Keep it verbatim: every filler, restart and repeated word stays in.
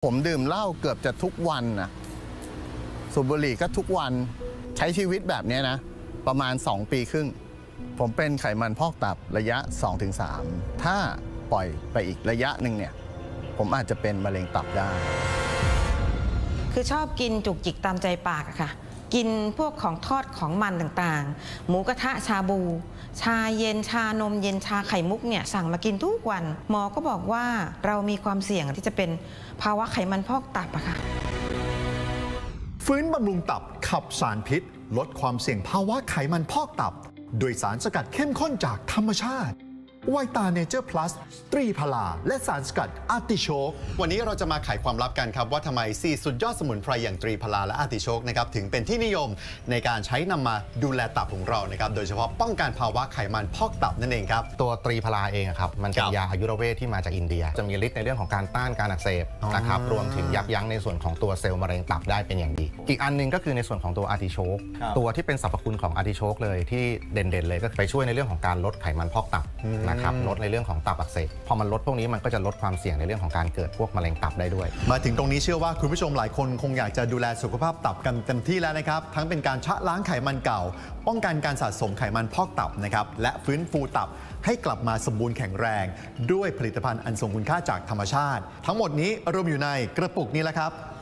ผมดื่มเหล้าเกือบจะทุกวันนะสูบบุหรี่ก็ทุกวันใช้ชีวิตแบบนี้นะประมาณสองปีครึ่งผมเป็นไขมันพอกตับระยะ สองถึงสาม ถ้าปล่อยไปอีกระยะหนึ่งเนี่ยผมอาจจะเป็นมะเร็งตับได้คือชอบกินจุกจิกตามใจปากอะค่ะกินพวกของทอดของมันต่างๆหมูกระทะชาบู ชาเย็นชานมเย็นชาไข่มุกเนี่ยสั่งมากินทุกวันหมอก็บอกว่าเรามีความเสี่ยงที่จะเป็นภาวะไขมันพอกตับอะค่ะฟื้นบำรุงตับขับสารพิษลดความเสี่ยงภาวะไขมันพอกตับโดยสารสกัดเข้มข้นจากธรรมชาติไวตาเนเจอร์พลัสตรีพลาและสารสกัดอาร์ติโชกวันนี้เราจะมาไขความลับกันครับว่าทำไมสี่สุดยอดสมุนไพรอย่างตรีพลาและอาร์ติโชกนะครับถึงเป็นที่นิยมในการใช้นำมาดูแลตับของเรานะครับโดยเฉพาะป้องกันภาวะไขมันพอกตับนั่นเองครับตัวตรีพลาเองครับมันเป็นยาอายุรเวทที่มาจากอินเดียจะมีฤทธิ์ในเรื่องของการต้านการอักเสบนะครับรวมถึงยับยั้งในส่วนของตัวเซลล์มะเร็งตับได้เป็นอย่างดีอีกอันนึงก็คือในส่วนของตัวอาร์ติโชกตัวที่เป็นสรรพคุณของอาร์ติโชกเลยที่เด่นๆเลยก็ไปช่วยในเรื่องของการลดไขมันพอกตับนะครับลดในเรื่องของตับอักเสบพอมันลดพวกนี้มันก็จะลดความเสี่ยงในเรื่องของการเกิดพวกมะเร็งตับได้ด้วยมาถึงตรงนี้เชื่อว่าคุณผู้ชมหลายคนคงอยากจะดูแลสุขภาพตับกันเต็มที่แล้วนะครับทั้งเป็นการชะล้างไขมันเก่าป้องกันการสะสมไขมันพอกตับนะครับและฟื้นฟูตับให้กลับมาสมบูรณ์แข็งแรงด้วยผลิตภัณฑ์อันทรงคุณค่าจากธรรมชาติทั้งหมดนี้รวมอยู่ในกระปุกนี้แหละครับ